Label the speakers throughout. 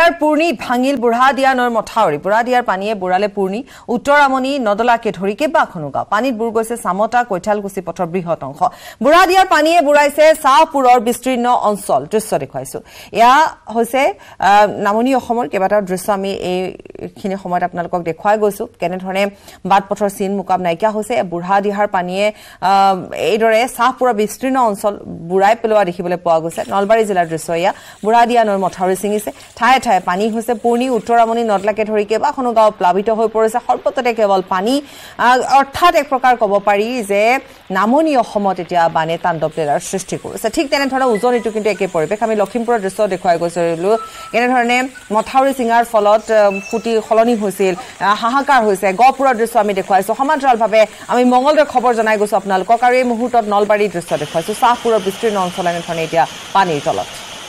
Speaker 1: এটাৰ পূৰ্ণি ভাঙিল বুঢ়াদিয়া নৈৰ মথাউৰি বুঢ়াদিয়াৰ পানীয়ে বুঢ়ালে পূৰ্ণি উত্তৰামণি নদলাকে ধৰি কেইবাখনো গাঁও পানীত বুৰ গৈছে চামতা কৈঠালকুছি পথৰ বৃহৎ অংশ বুঢ়াদিয়াৰ পানীয়ে বুঢ়াইছে চাহপুৰৰ বিস্তীৰ্ণ অঞ্চল দৃশ্য দেখুৱাইছো এয়া হৈছে নামনি অসমৰ কেইবাটাও দৃশ্য আমি এইখিনি সময়ত আপোনালোকক দেখুৱাই গৈছো কেনেধৰণে বাট পথৰ চিন মুকাব নাইকিয়া হৈছে বুঢ়াদিয়াৰ পানীয়ে এইদৰে চাহপুৰৰ বিস্তীৰ্ণ অঞ্চল বুঢ়াই পেলোৱা দেখিবলৈ পোৱা গৈছে নলবাৰী জিলাৰ দৃশ্য এয়া বুঢ়াদিয়া নৈৰ মথাউৰি ছিঙিছে ঠায়ে ঠায়ে পানী হৈছে পূৰ্ণি উত্তৰামণি নদলাকে ধৰি কেইবাখনো গাঁও প্লাবিত হৈ পৰিছে সৰ্বত্ৰতে কেৱল পানী অৰ্থাৎ এক প্ৰকাৰ ক'ব পাৰি যে নামনি অসমত এতিয়া বানে তাণ্ডৱ লীলাৰ সৃষ্টি কৰিছে ঠিক তেনেধৰণে উজনিটো কিন্তু একে পৰিৱেশ আমি লখিমপুৰৰ দৃশ্য দেখুৱাই গৈছিলোঁ এনেধৰণে মথাউৰি ছিঙাৰ ফলত ফুটি সলনি হৈছিল হাহাকাৰ হৈছে গহপুৰৰ দৃশ্য আমি দেখুৱাইছোঁ সমান্তৰালভাৱে আমি মঙলদৈৰ খবৰ জনাই গৈছোঁ আপোনালোকক আৰু এই মুহূৰ্তত নলবাৰীৰ দৃশ্য দেখুৱাইছোঁ চাহপুৰৰ বিস্তীৰ্ণ অঞ্চল এনেধৰণে এতিয়া পানীৰ তলত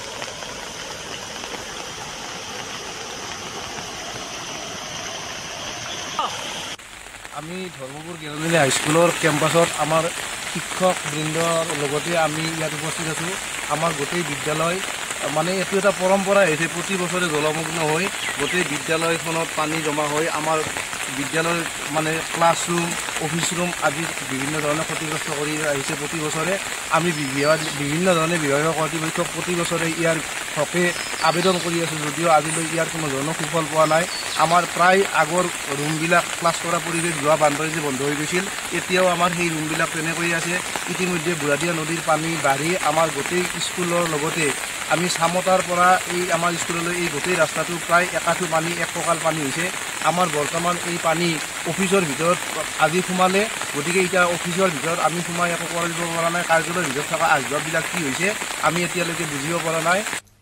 Speaker 2: আমি ধৰ্মপুৰ গেৰুলী হাইস্কুলৰ কেম্পাছত আমাৰ শিক্ষক বৃন্দৰ লগতে আমি ইয়াত উপস্থিত আছোঁ আমাৰ গোটেই বিদ্যালয় মানে এইটো এটা পৰম্পৰা হৈছে প্ৰতি বছৰে জলমগ্ন হৈ গোটেই বিদ্যালয়খনত পানী জমা হৈ আমাৰ বিদ্যালয়ৰ মানে ক্লাছৰুম অফিচ ৰুম আদি বিভিন্ন ধৰণে ক্ষতিগ্ৰস্ত কৰি আহিছে প্ৰতি বছৰে আমি বিভিন্ন ধৰণে বিভাগীয় কৰ্তৃপক্ষক প্ৰতি বছৰে ইয়াৰ হকে আবেদন কৰি আছোঁ যদিও আজিলৈ ইয়াৰ কোনো ধৰণৰ সুফল পোৱা নাই আমাৰ প্ৰায় আগৰ ৰুমবিলাক ক্লাছ কৰা পৰিৱেশ যোৱা বানপানীতে বন্ধ হৈ গৈছিল এতিয়াও আমাৰ সেই ৰুমবিলাক তেনেকৈ আছে ইতিমধ্যে বুঢ়াদিয়া নদীৰ পানী বাঢ়ি আমাৰ গোটেই স্কুলৰ লগতে আমি চামতাৰ পৰা এই আমাৰ স্কুললৈ এই গোটেই ৰাস্তাটো প্ৰায় একাঠু পানী এক কঁকাল পানী হৈছে আমাৰ বৰ্তমান এই পানী অফিচৰ ভিতৰত আজি সোমালে গতিকে এতিয়া অফিচৰ ভিতৰত আমি সোমাই একো কৰিব পৰা নাই কাৰ্যালয়ৰ ভিতৰত থকা আচবাববিলাক কি হৈছে আমি এতিয়ালৈকে বুজিব পৰা নাই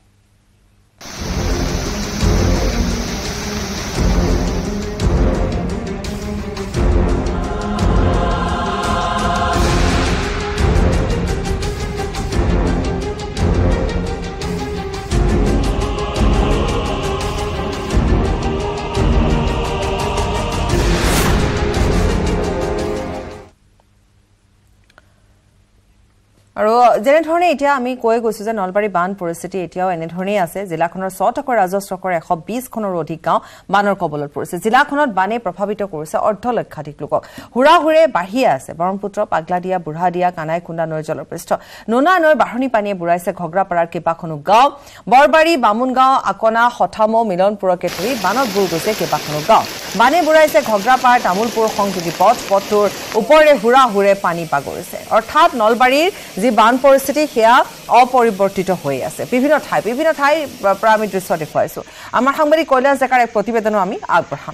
Speaker 1: আৰু যেনেধৰণে এতিয়া আমি কৈ গৈছোঁ যে নলবাৰী বান পৰিস্থিতি এতিয়াও এনেধৰণেই আছে জিলাখনৰ 6 টকৰ ৰাজস্বকৰ 120খনৰো অধিক গাঁও বানৰ কবলত পৰিছে জিলাখনত বানে প্ৰভাৱিত কৰিছে অৰ্ধলক্ষাধিক লোকক হুৰাহুৰে বাঢ়ি আছে ব্ৰহ্মপুত্ৰ পাগলাদিয়া বুঢ়াদিয়া কানাইকুণ্ডা নৈৰ জলপৃষ্ঠ নোনা নৈৰ বাঢ়নি পানীয়ে বুঢ়াইছে ঘগ্ৰাপাৰাৰ কেইবাখনো গাঁও বৰবাৰী বামুণগাঁও আকনা হঠামো মিলনপুৰকে ধৰি বানত বুৰ গৈছে কেইবাখনো গাঁও বানে বুঢ়াইছে ঘগ্ৰাপাৰ তামোলপুৰ সংযোগী পথটোৰ ওপৰেৰে হুৰাহুৰে পানী বাগৰিছে অৰ্থাৎ নলবাৰীৰ যি বান পৰিস্থিতি সেয়া অপৰিৱৰ্তিত হৈ আছে বিভিন্ন ঠাইৰ পৰা আমি দৃশ্য দেখুৱাইছোঁ আমাৰ সাংবাদিক কৈলাশ ডেকাৰ এক প্ৰতিবেদনো আমি আগবঢ়াম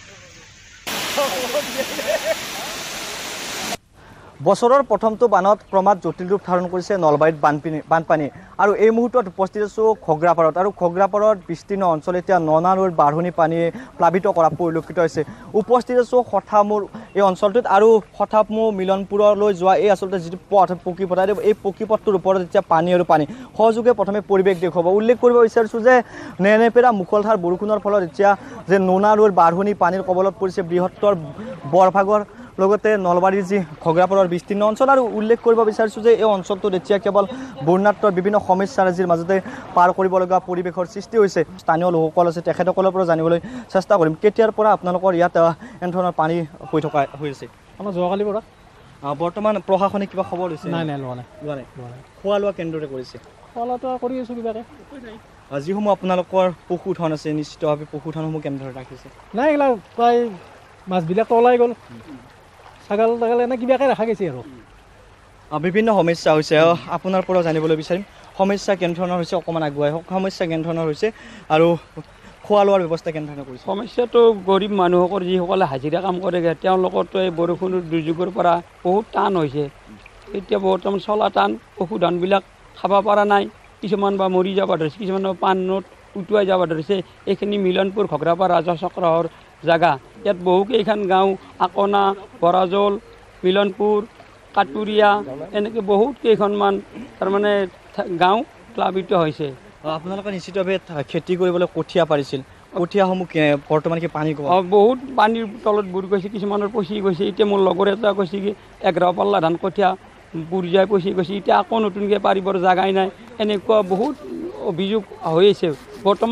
Speaker 3: বছৰৰ প্ৰথমটো বানত ক্ৰমাৎ জটিল ৰূপ ধাৰণ কৰিছে নলবাৰীত বানপানী আৰু এই মুহূৰ্তত উপস্থিত আছোঁ ঘগ্ৰাপাৰত আৰু ঘগ্ৰাপাৰত বিস্তীৰ্ণ অঞ্চল এতিয়া ননা নৈৰ বাঢ়নি পানীয়ে প্লাবিত কৰা পৰিলক্ষিত হৈছে উপস্থিত আছোঁ হঠামোৰ এই অঞ্চলটোত আৰু হঠামো মিলনপুৰলৈ যোৱা এই আচলতে যিটো পথ পকী পথ এই পকী পথটোৰ ওপৰত এতিয়া পানী আৰু পানী সহযোগে প্ৰথমে পৰিৱেশ দেখুৱাব উল্লেখ কৰিব বিচাৰিছোঁ যে নেনেপেৰা মুখলধাৰ বৰষুণৰ ফলত এতিয়া যে নোনা নৈৰ বাঢ়নি পানীৰ কবলত পৰিছে বৃহত্তৰ বৰভাগৰ লগতে নলবাৰীৰ যি ঘগ্ৰাপাৰৰ বিস্তীৰ্ণ অঞ্চল আৰু উল্লেখ কৰিব বিচাৰিছোঁ যে এই অঞ্চলটোত এতিয়া কেৱল বন্যাত্মৰ বিভিন্ন সমস্যাৰাজিৰ মাজতে পাৰ কৰিবলগা পৰিৱেশৰ সৃষ্টি হৈছে স্থানীয় লোকসকল আছে তেখেতসকলৰ পৰা জানিবলৈ চেষ্টা কৰিম কেতিয়াৰ পৰা আপোনালোকৰ ইয়াত এনেধৰণৰ পানী হৈ থকা হৈ আছে
Speaker 4: আমাৰ যোৱাকালিৰ পৰা
Speaker 3: বৰ্তমান প্ৰশাসনে কিবা খবৰ লৈছে
Speaker 4: নাই লোৱা নাই
Speaker 3: খোৱা লোৱা কেন্দ্ৰতে কৰিছে
Speaker 4: খোৱা লোৱা কৰি আছোঁ কিবাকৈ
Speaker 3: যিসমূহ আপোনালোকৰ পশুধন আছে নিশ্চিতভাৱে পশুধনসমূহ কেনেদৰে ৰাখিছে
Speaker 4: নাই এইবিলাক প্ৰায় মাছবিলাক ওলাই গ'ল ছাগল তাগল এনে কিবাকৈ ৰখা গৈছে আৰু
Speaker 3: বিভিন্ন সমস্যা হৈছে আপোনাৰ পৰা জানিবলৈ বিচাৰিম সমস্যা কেনেধৰণৰ হৈছে অকণমান আগুৱাই হওক সমস্যা কেনেধৰণৰ হৈছে আৰু খোৱা লোৱাৰ ব্যৱস্থা কেনেধৰণে কৰিছে
Speaker 5: সমস্যাটো গৰীব মানুহসকল যিসকলে হাজিৰা কাম কৰেগৈ তেওঁলোকৰতো এই বৰষুণৰ দুৰ্যোগৰ পৰা বহুত টান হৈছে এতিয়া বৰ্তমান চলা টান পশুধনবিলাক খাব পৰা নাই কিছুমান বা মৰি যাব ধৰিছে কিছুমানৰ পাণত উটুৱাই যাব ধৰিছে এইখিনি মিলনপুৰ ঘগ্ৰাপাৰ ৰাজচক্ৰৰ জাগা ইয়াত বহুকেইখন গাঁও আকনা বৰাজল মিলনপুৰ কাটুৰিয়া এনেকৈ বহুত কেইখনমান তাৰমানে গাঁও প্লাবিত হৈছে
Speaker 3: আপোনালোকে নিশ্চিতভাৱে খেতি কৰিবলৈ কঠীয়া পাৰিছিল কঠীয়াসমূহ বৰ্তমান কি পানী
Speaker 5: বহুত পানীৰ তলত বুৰ গৈছে কিছুমানৰ পচি গৈছে এতিয়া মোৰ লগৰ এটা কৈছে কি 11 পাল্লা ধান কঠীয়া বুৰি যায় পচি গৈছে এতিয়া আকৌ নতুনকৈ পাৰিবৰ জাগাই নাই এনেকুৱা বহুত অভিযোগ হৈ আছে বৰ্তমান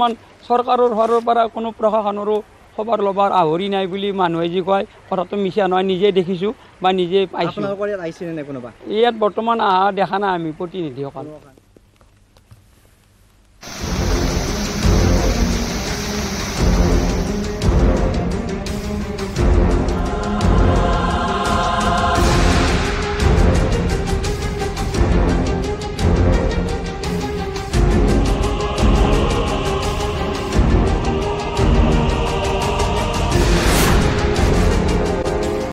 Speaker 5: চৰকাৰৰ ফালৰ পৰা কোনো প্ৰশাসনৰো খবৰ ল'বৰ আহৰি নাই বুলি মানুহে যি কয় কথাটো মিছা নহয় নিজে দেখিছোঁ বা নিজে পাইছোঁ
Speaker 3: আপোনালোকৰ ইয়াত আহিছেনে নাই কোনোবা
Speaker 5: ইয়াত বৰ্তমান অহা দেখা নাই আমি প্ৰতিনিধিসকল